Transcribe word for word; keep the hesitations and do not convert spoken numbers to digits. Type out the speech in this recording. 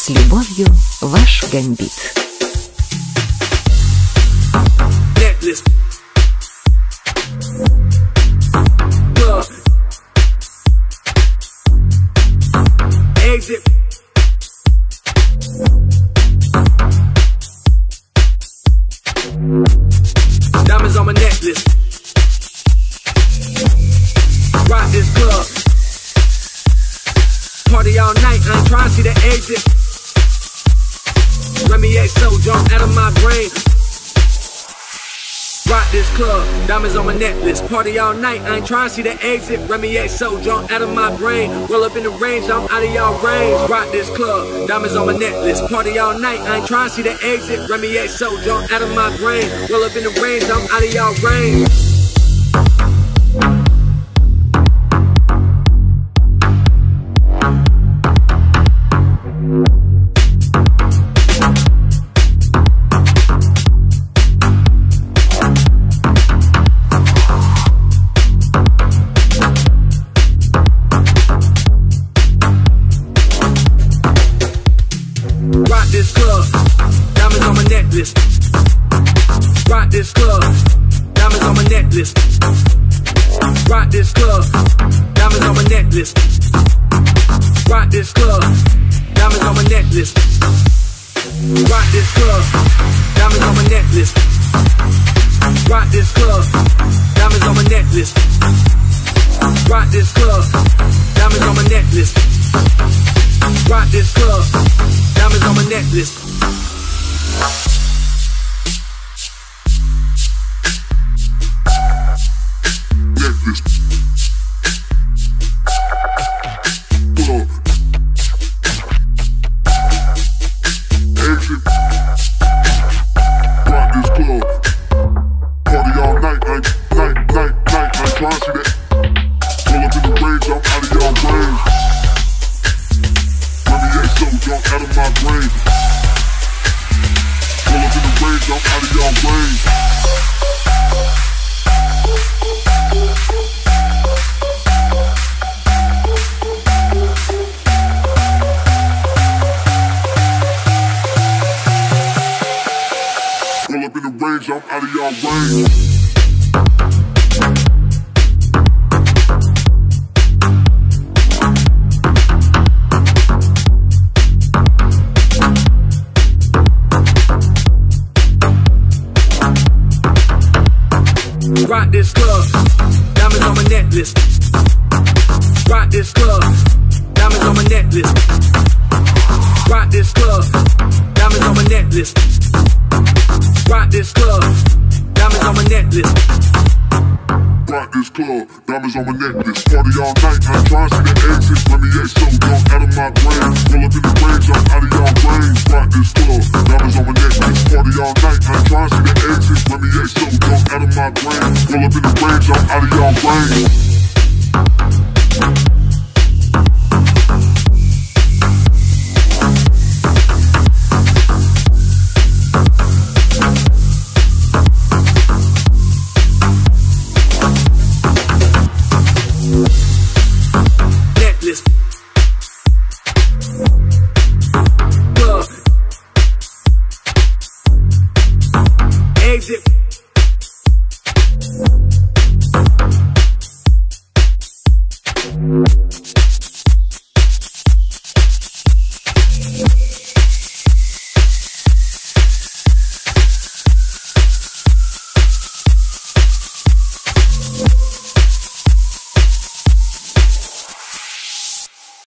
С любовью, ваш Гамбит. Exit. Diamonds on my necklace. Rock this club. Party all night, I ain't trying to see the exit. Remy X so drunk out of my brain. Rock this club, diamonds on my necklace. Party all night, I ain't trying to see the exit. Remy X so drunk out of my brain. Roll up in the range, I'm out of y'all range. Rock this club, diamonds on my necklace. Party all night, I ain't trying to see the exit. Remy X so drunk out of my brain. Roll up in the range, I'm out of y'all range. Rock this club, diamonds on my necklace. Rock this club, diamonds on my necklace. Rock this club, diamonds on my necklace. Rock this club, diamonds on my necklace. Rock this club, diamonds on my necklace. Rock this club, diamonds on my necklace. Rock this club, diamonds on my necklace. Rock this club, diamonds on my necklace. Necklace. Club. Exit. Rock this club. Party all night, night, night, night, night. I ain't trying to see that. Pull up in the range, I'm out of y'all range. So drunk out of my brain. Pull up in the range, I'm out of y'all range. Pull up in the range, I'm out of y'all range. Rock this club, diamonds on my necklace. Rock this club, diamonds on my necklace. Rock this club, diamonds on my necklace. Rock this club, diamonds on my necklace. Rock this club, diamonds on my necklace. Party all night, I ain't trying to see the exit. Remy X so drunk out of my brain. Roll up in the range, I'm out of y'all range. Rock this club.